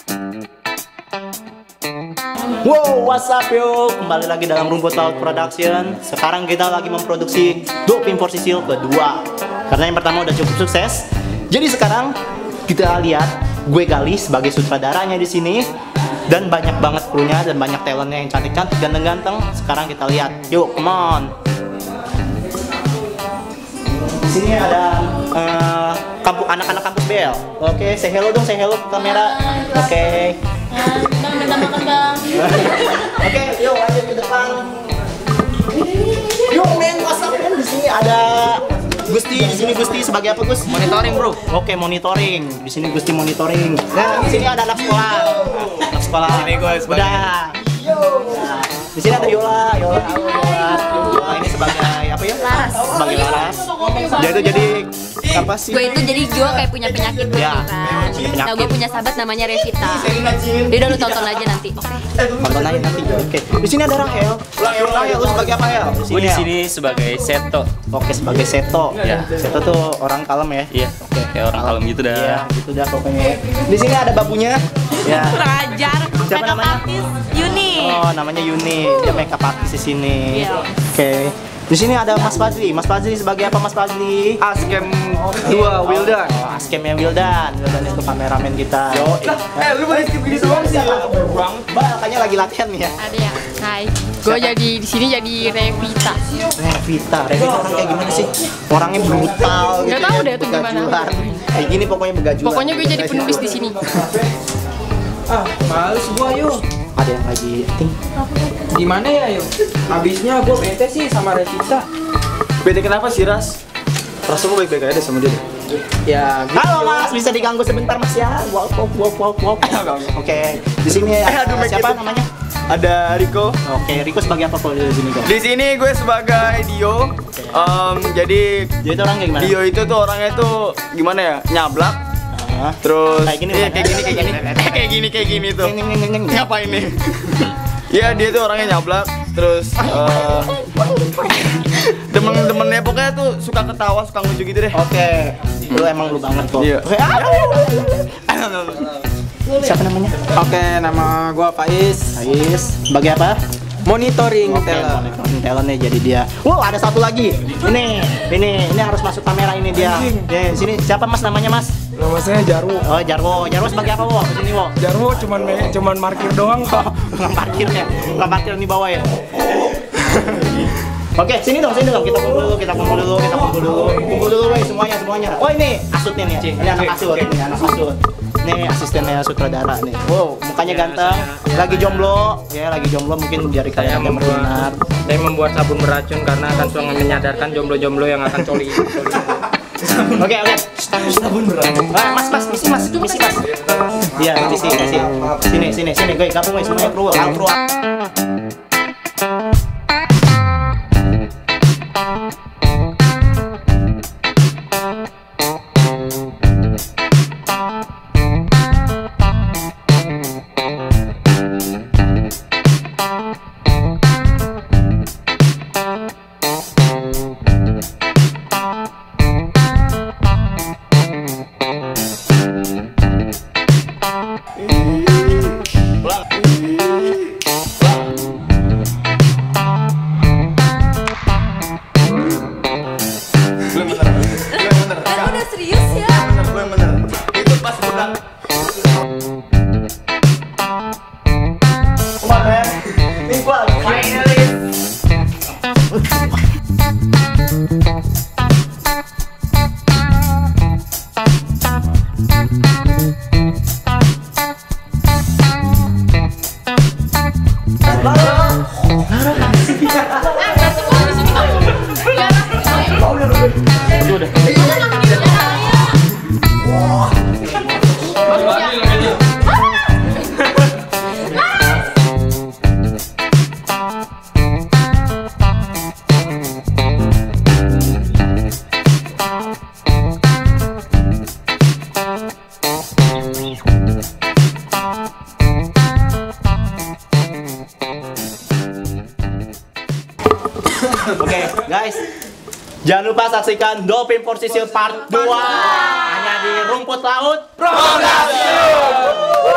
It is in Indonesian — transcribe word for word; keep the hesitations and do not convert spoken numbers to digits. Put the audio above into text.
Wow, what's up yo? Kembali lagi dalam Rumput Laut Production. Sekarang kita lagi memproduksi Dolphin for Sisil kedua. Karena yang pertama udah cukup sukses. Jadi sekarang kita lihat gue Gali sebagai sutradaranya di sini dan banyak banget krunya dan banyak talentnya yang cantik-cantik, ganteng-ganteng. Sekarang kita lihat. Yuk, come on. Di sini ada uh, kampus anak-anak kampus B L. Oke, say hello dong, say hello ke kamera. Oke. Bang, minta makan bang. Oke, yuk lanjut ke depan. Yuk men, what's up men? Di sini ada Gusti, di sini Gusti sebagai apa Gus? Monitoring bro. Oke, monitoring. Di sini Gusti monitoring. Nah, di sini ada anak sekolah. Anak sekolah. Di sini gue sebagai. Udah. Nah, di sini ada Yola, Yola, Yola. Yola ini sebagai apa ya? Laras. Sebagai Laras. Dia itu jadi apa sih? Gue itu jadi gue kayak punya penyakit gitu Ya, kan. punya Nah, gue penyakit. punya sahabat namanya Revita. Dia udah lu tonton aja nanti. Oke. Tonton aja nanti. Oke. Di sini ada Rahel. Rahel, Rahel lu sebagai apa ya? Gue di sini sebagai Seto. Oke, sebagai Seto. Ya. Seto tuh orang kalem ya. Iya. Oke. Kayak orang kalem gitu dah. Iya, gitu dah pokoknya. Di sini ada babunya. Ya. Kurang ajar. Siapa Makeup namanya? artist Yuni. Oh, namanya Yuni. Dia makeup artist di sini. Iya. Oke. Di sini ada Mas Fadli. Mas Fadli sebagai apa Mas Fadli? Askem dua Wildan. Oh, Askemnya Wildan. Wildan itu kameramen kita. Yo. Eh, lu boleh skip gini doang sih. Bang, makanya lagi latihan nih ya. Ada ya. Hai. Gue jadi di sini jadi Revita. Revita, Revita orang kayak gimana sih? Orangnya brutal gitu. Nggak tahu ya, deh tuh gimana. begajulan. Kayak gini pokoknya begajulan. Pokoknya gue jadi penulis di sini. Ah, males gua yuk. Ada yang lagi acting. Gimana ya yuk? Habisnya gua bete sih sama Revita. Bete kenapa sih Ras? Ras gua baik-baik aja sama dia. Ya, gitu. Halo Mas, bisa diganggu sebentar Mas ya? Wow, wow, wow, wow, wow. Oke, di sini Eh, aduh, uh, make siapa itu. namanya? Ada Riko. Oke, Riko sebagai apa kalau di sini kok? Di sini gue sebagai Dio. Em, jadi Dia itu orangnya gimana? Dio itu tuh orangnya tuh gimana ya? Nyablak. Ah. Terus Kayak gini, iya, bukan? kayak gini kayak gini. kayak gini kayak gini tuh. Neng, neng, neng, neng. Ngapain nih? Iya, dia tuh orangnya nyablak. Terus eh, temen-temennya pokoknya tuh suka ketawa, suka lucu gitu deh. Oke, lu emang lu banget kok. Iya. Oke, siapa namanya? Oke, nama gua Faiz. Ais. Sebagai apa? Monitoring Oke, teller. monitoring talentnya jadi dia. Wow, ada satu lagi. Ini, ini, ini harus masuk kamera ini dia. Ya, sini siapa Mas namanya Mas? Nama saya Jarwo. Oh, Jarwo. Jarwo sebagai apa, Wo? Sini, Wo. Jarwo cuman me- cuman parkir doang kok. Nggak parkir ya? Nggak parkir di bawah ya? Oke, sini dong, sini dong. Kita kumpul dulu, kita kumpul dulu, kita kumpul dulu. Kumpul dulu, weh, semuanya, semuanya. Oh, ini asutnya nih. Ini anak asut, ini anak asut. Ini asistennya sutradara nih. Wow, mukanya ganteng. Lagi jomblo, ya lagi jomblo mungkin dari kalian yang berminat. Saya membuat sabun beracun karena akan sangat menyadarkan jomblo-jomblo yang akan coli. Oke, oke. Sabun beracun. Ah, Mas, Mas, misi Mas, misi Mas. Iya, misi, misi. Sini, sini, sini, gue gabung gue semuanya kru, kru. Kan udah serius ya? Itu pas udah. Oke, guys. Jangan lupa saksikan Dolphin for Sisil Part dua hanya di Rumput Laut Production.